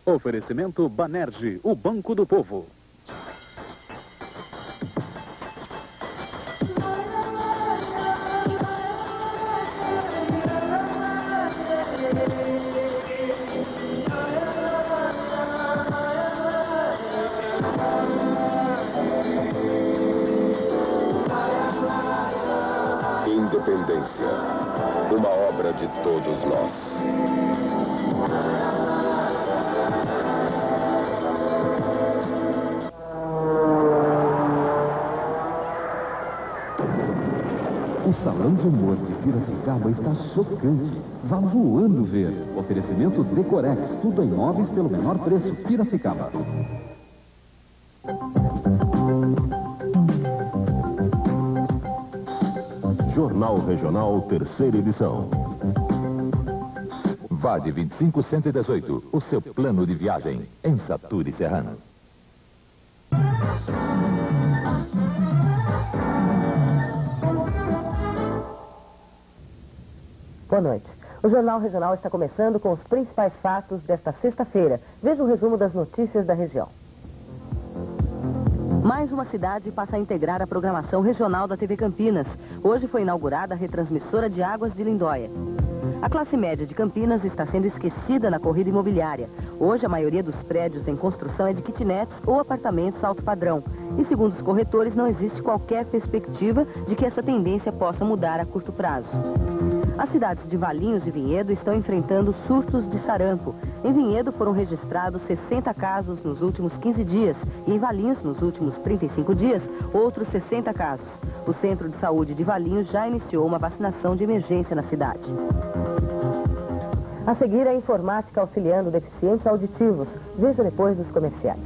Oferecimento Banerj, o Banco do Povo. Independência, uma obra de todos nós. O Salão de Humor de Piracicaba está chocante. Vá voando ver. Oferecimento Decorex, tudo em móveis pelo menor preço. Piracicaba. Jornal Regional, terceira edição. VAD 25118, o seu plano de viagem em Saturi Serrano. Boa noite. O Jornal Regional está começando com os principais fatos desta sexta-feira. Veja o resumo das notícias da região. Mais uma cidade passa a integrar a programação regional da TV Campinas. Hoje foi inaugurada a retransmissora de Águas de Lindóia. A classe média de Campinas está sendo esquecida na corrida imobiliária. Hoje a maioria dos prédios em construção é de kitnets ou apartamentos alto padrão. E segundo os corretores, não existe qualquer perspectiva de que essa tendência possa mudar a curto prazo. As cidades de Valinhos e Vinhedo estão enfrentando surtos de sarampo. Em Vinhedo foram registrados 60 casos nos últimos 15 dias e em Valinhos, nos últimos 35 dias, outros 60 casos. O Centro de Saúde de Valinhos já iniciou uma vacinação de emergência na cidade. A seguir, a informática auxiliando deficientes auditivos. Veja depois dos comerciais.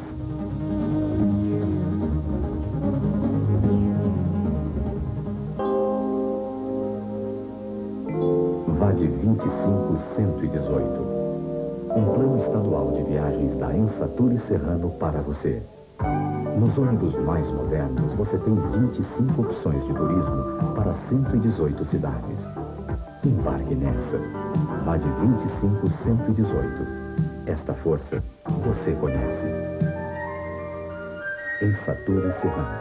VAD 25118. Um plano estadual de viagens da Saturi Serrano para você. Nos ônibus mais modernos, você tem 25 opções de turismo para 118 cidades. Embarque nessa. VAD 25118. Esta força você conhece. Saturi Serrano.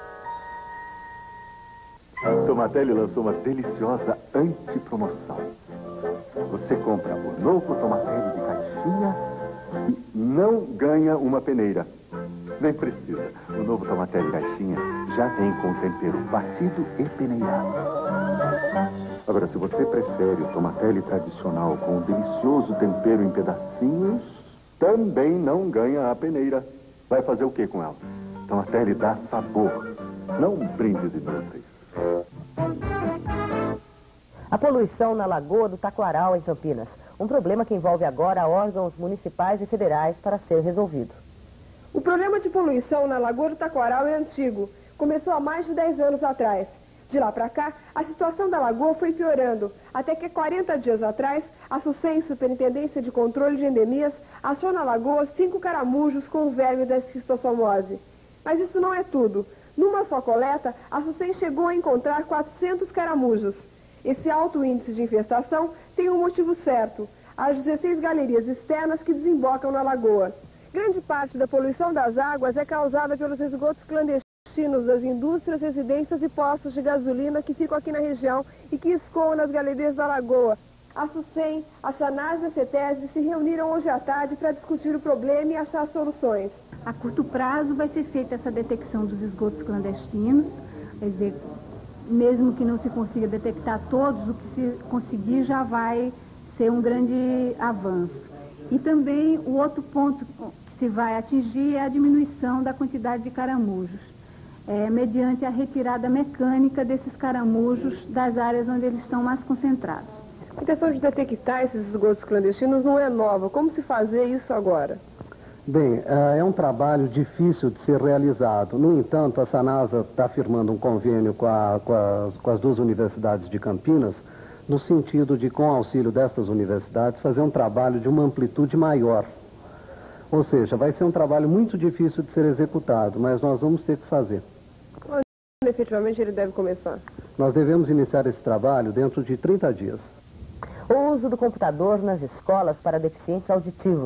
Tomatelli lançou uma deliciosa antipromoção. Você compra o novo Tomatelli de caixinha e não ganha uma peneira. Nem precisa. O novo Tomatelli de caixinha já vem com tempero batido e peneirado. Agora, se você prefere o Tomatelli tradicional com um delicioso tempero em pedacinhos, também não ganha a peneira. Vai fazer o que com ela? Tomatelli dá sabor, não brindes inúteis. A poluição na Lagoa do Taquaral, em Campinas. Um problema que envolve agora órgãos municipais e federais para ser resolvido. O problema de poluição na Lagoa do Taquaral é antigo. Começou há mais de 10 anos atrás. De lá para cá, a situação da lagoa foi piorando, até que 40 dias atrás, a SUSEM, Superintendência de Controle de Endemias, achou na lagoa 5 caramujos com o verme da esquistossomose. Mas isso não é tudo. Numa só coleta, a SUSEM chegou a encontrar 400 caramujos. Esse alto índice de infestação tem um motivo certo: as 16 galerias externas que desembocam na lagoa. Grande parte da poluição das águas é causada pelos esgotos clandestinos das indústrias, residências e postos de gasolina que ficam aqui na região e que escoam nas galerias da lagoa. A SUSEM, a SANAS e a CETESB se reuniram hoje à tarde para discutir o problema e achar soluções. A curto prazo vai ser feita essa detecção dos esgotos clandestinos, quer dizer, mesmo que não se consiga detectar todos, o que se conseguir já vai ser um grande avanço. E também o outro ponto que se vai atingir é a diminuição da quantidade de caramujos, mediante a retirada mecânica desses caramujos das áreas onde eles estão mais concentrados. A questão de detectar esses esgotos clandestinos não é nova. Como se fazer isso agora? Bem, é um trabalho difícil de ser realizado. No entanto, a SANASA está firmando um convênio com as duas universidades de Campinas, no sentido de, com o auxílio dessas universidades, fazer um trabalho de uma amplitude maior. Ou seja, vai ser um trabalho muito difícil de ser executado, mas nós vamos ter que fazer. Quando efetivamente ele deve começar? Nós devemos iniciar esse trabalho dentro de 30 dias. O uso do computador nas escolas para deficientes auditivos. O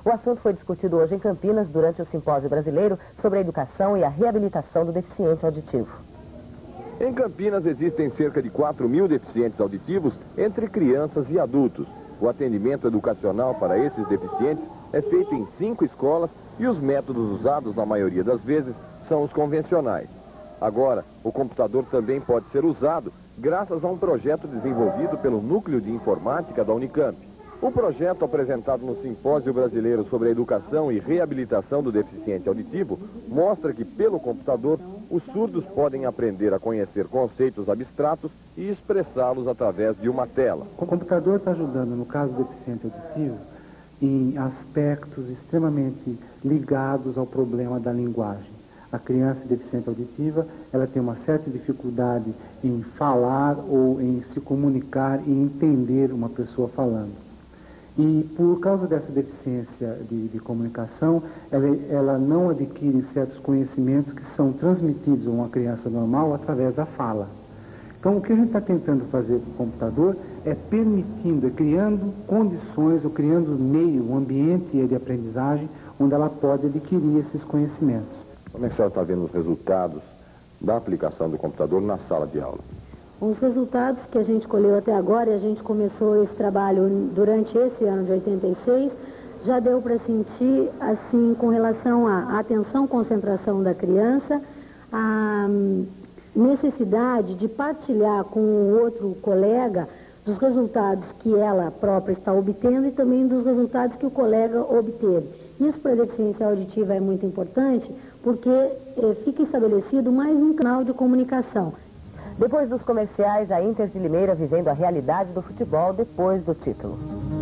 O assunto foi discutido hoje em Campinas durante o Simpósio Brasileiro sobre a Educação e a Reabilitação do Deficiente Auditivo. Em Campinas existem cerca de 4.000 deficientes auditivos entre crianças e adultos. O atendimento educacional para esses deficientes é feito em 5 escolas e os métodos usados, na maioria das vezes, são os convencionais. Agora, o computador também pode ser usado graças a um projeto desenvolvido pelo Núcleo de Informática da Unicamp. O projeto apresentado no Simpósio Brasileiro sobre a Educação e Reabilitação do Deficiente Auditivo mostra que, pelo computador, os surdos podem aprender a conhecer conceitos abstratos e expressá-los através de uma tela. O computador está ajudando, no caso do deficiente auditivo, em aspectos extremamente ligados ao problema da linguagem. A criança deficiente auditiva, ela tem uma certa dificuldade em falar ou em se comunicar e entender uma pessoa falando. E por causa dessa deficiência de comunicação, ela não adquire certos conhecimentos que são transmitidos a uma criança normal através da fala. Então, o que a gente está tentando fazer com o computador é criando condições, ou criando meio, um ambiente de aprendizagem onde ela pode adquirir esses conhecimentos. Como é que a senhora está vendo os resultados da aplicação do computador na sala de aula? Os resultados que a gente colheu até agora, e a gente começou esse trabalho durante esse ano de 86, já deu para sentir, assim, com relação à atenção, concentração da criança, a necessidade de partilhar com o outro colega dos resultados que ela própria está obtendo e também dos resultados que o colega obteve. Isso para a deficiência auditiva é muito importante, porque fica estabelecido mais um canal de comunicação. Depois dos comerciais, a Inter de Limeira vivendo a realidade do futebol depois do título.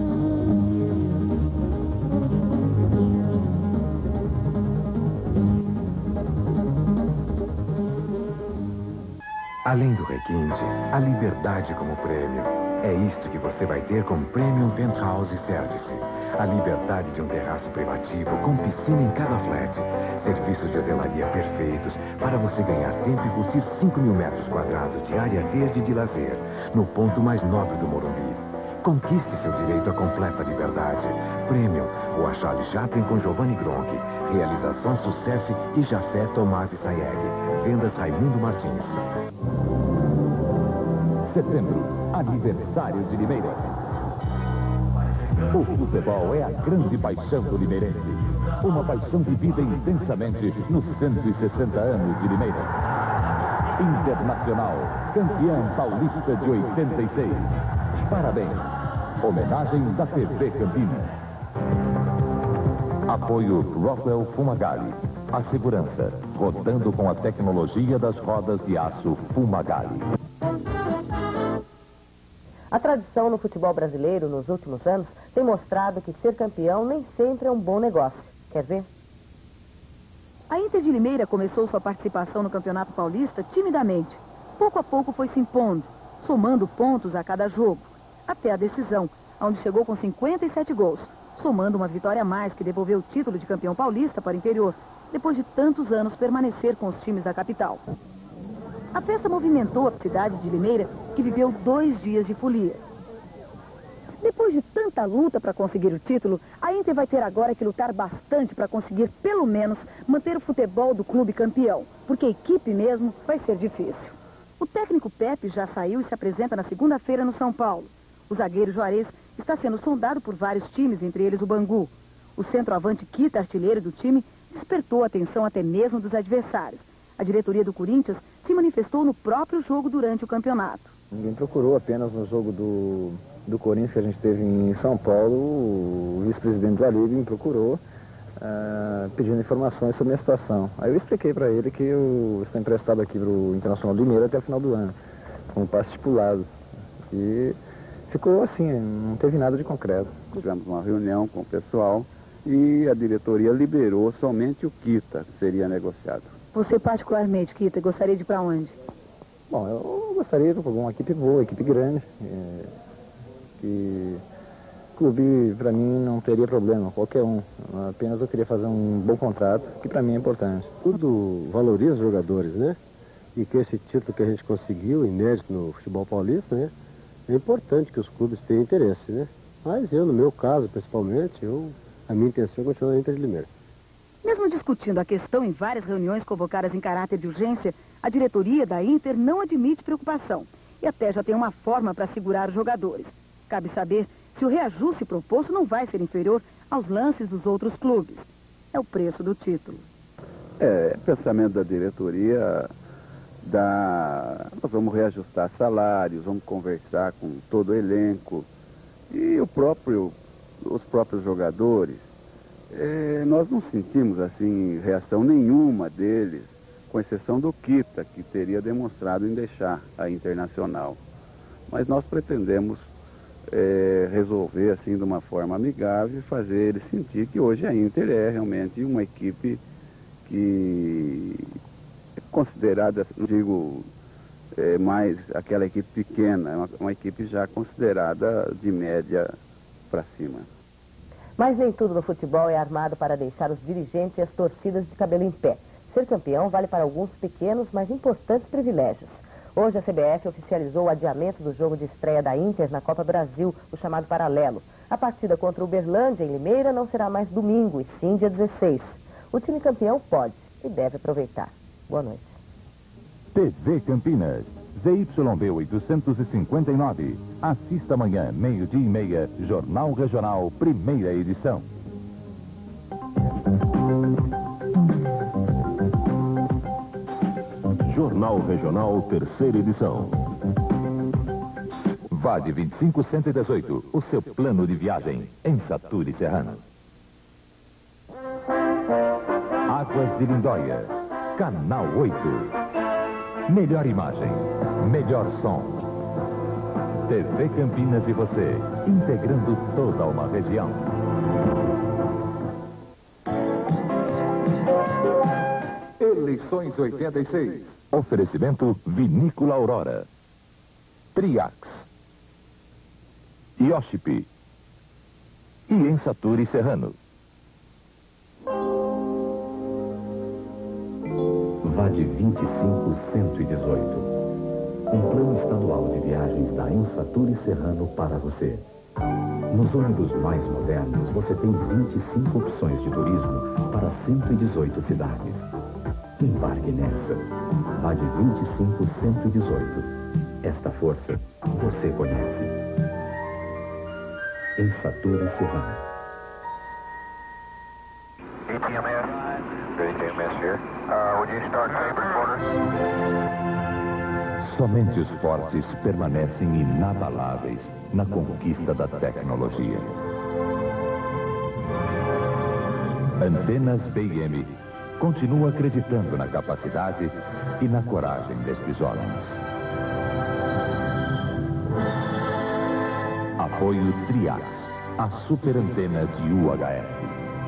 Além do requinte, a liberdade como prêmio. É isto que você vai ter com Premium Penthouse Service. A liberdade de um terraço privativo com piscina em cada flat. Serviços de hotelaria perfeitos para você ganhar tempo e curtir 5.000 metros quadrados de área verde de lazer, no ponto mais nobre do Morumbi. Conquiste seu direito à completa liberdade. Premium, Rua Charles Chaplin com Giovanni Gronk. Realização Sucef e Jafé Tomás e Sayeg. Vendas Raimundo Martins. Setembro, aniversário de Limeira. O futebol é a grande paixão do limeirense. Uma paixão vivida intensamente nos 160 anos de Limeira. Internacional, campeão paulista de 86. Parabéns. Homenagem da TV Campinas. Apoio Rockwell Fumagalli. A segurança, rodando com a tecnologia das rodas de aço Fumagalli. A tradição no futebol brasileiro nos últimos anos tem mostrado que ser campeão nem sempre é um bom negócio. Quer ver? A Inter de Limeira começou sua participação no Campeonato Paulista timidamente. Pouco a pouco foi se impondo, somando pontos a cada jogo, até a decisão, onde chegou com 57 gols, somando uma vitória a mais que devolveu o título de campeão paulista para o interior, depois de tantos anos permanecer com os times da capital. A festa movimentou a cidade de Limeira, que viveu 2 dias de folia. Depois de tanta luta para conseguir o título, a Inter vai ter agora que lutar bastante para conseguir, pelo menos, manter o futebol do clube campeão, porque a equipe mesmo vai ser difícil. O técnico Pepe já saiu e se apresenta na segunda-feira no São Paulo. O zagueiro Juarez está sendo sondado por vários times, entre eles o Bangu. O centroavante Kita, artilheiro do time, despertou a atenção até mesmo dos adversários. A diretoria do Corinthians se manifestou no próprio jogo durante o campeonato. Ninguém procurou, apenas no jogo do Corinthians que a gente teve em São Paulo, o vice-presidente do Alírio me procurou pedindo informações sobre a minha situação. Aí eu expliquei para ele que eu estou emprestado aqui para o Internacional de Limeira até o final do ano, com o passe estipulado. E ficou assim, não teve nada de concreto. Tivemos uma reunião com o pessoal e a diretoria liberou somente o Kita, que seria negociado. Você particularmente, Kita, gostaria de ir para onde? Bom, eu gostaria de uma equipe boa, uma equipe grande. Que clube, para mim, não teria problema, qualquer um. Apenas eu queria fazer um bom contrato, que para mim é importante. Tudo valoriza os jogadores, né? E que esse título que a gente conseguiu, inédito no futebol paulista, né? É importante que os clubes tenham interesse, né? Mas eu, no meu caso, principalmente, eu A minha intenção é continuar na Inter de Limeira. Mesmo discutindo a questão em várias reuniões convocadas em caráter de urgência, a diretoria da Inter não admite preocupação e até já tem uma forma para segurar os jogadores. Cabe saber se o reajuste proposto não vai ser inferior aos lances dos outros clubes. É o preço do título. Pensamento da diretoria, nós vamos reajustar salários, vamos conversar com todo o elenco e os próprios jogadores. Nós não sentimos assim reação nenhuma deles, com exceção do Kita, que teria demonstrado em deixar a Internacional. Mas nós pretendemos resolver assim de uma forma amigável e fazer eles sentir que hoje a Inter é realmente uma equipe que é considerada, não digo mais aquela equipe pequena, uma equipe já considerada de média para cima. Mas nem tudo no futebol é armado para deixar os dirigentes e as torcidas de cabelo em pé. Ser campeão vale para alguns pequenos, mas importantes privilégios. Hoje a CBF oficializou o adiamento do jogo de estreia da Inter na Copa Brasil, o chamado Paralelo. A partida contra o Uberlândia, em Limeira, não será mais domingo, e sim dia 16. O time campeão pode e deve aproveitar. Boa noite. TV Campinas, ZYB 859. Assista amanhã, 12h30, Jornal Regional, primeira edição. Jornal Regional, terceira edição. VAD 25118, o seu plano de viagem em Saturi Serrano. Águas de Lindóia, Canal 8. Melhor imagem, melhor som. TV Campinas e você, integrando toda uma região. Eleições 86. Oferecimento Vinícola Aurora. Triax. Yoship. E em Saturi Serrano. VAD 25118. Um plano estadual de viagens da Ensaturi Serrano para você. Nos ônibus mais modernos, você tem 25 opções de turismo para 118 cidades. Embarque nessa. VAD 25118. Esta força você conhece. Ensaturi Serrano. ATMS. ATMS here. Would you start saber quarter? Somente os fortes permanecem inabaláveis na conquista da tecnologia. Antenas BM continua acreditando na capacidade e na coragem destes homens. Apoio Triax, a super antena de UHF.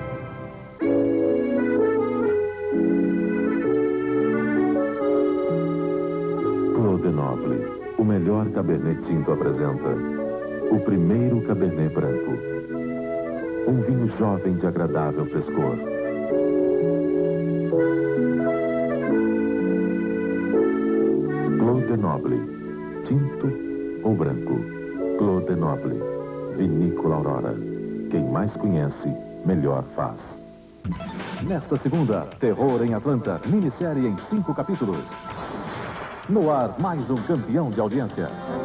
Clodenoble, o melhor Cabernet Tinto apresenta o primeiro Cabernet Branco. Um vinho jovem de agradável frescor. Clodenoble, tinto ou branco? Clodenoble, Vinícola Aurora. Quem mais conhece, melhor faz. Nesta segunda, Terror em Atlanta, minissérie em 5 capítulos. No ar, mais um campeão de audiência.